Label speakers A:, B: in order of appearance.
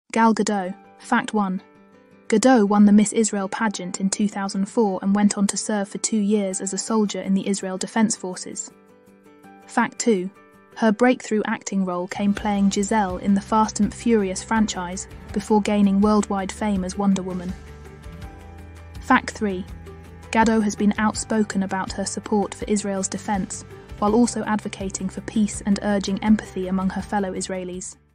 A: Gal Gadot. Fact 1. Gadot won the Miss Israel pageant in 2004 and went on to serve for 2 years as a soldier in the Israel Defense Forces. Fact 2. Her breakthrough acting role came playing Giselle in the Fast and Furious franchise before gaining worldwide fame as Wonder Woman. Fact 3. Gadot has been outspoken about her support for Israel's defense, while also advocating for peace and urging empathy among her fellow Israelis.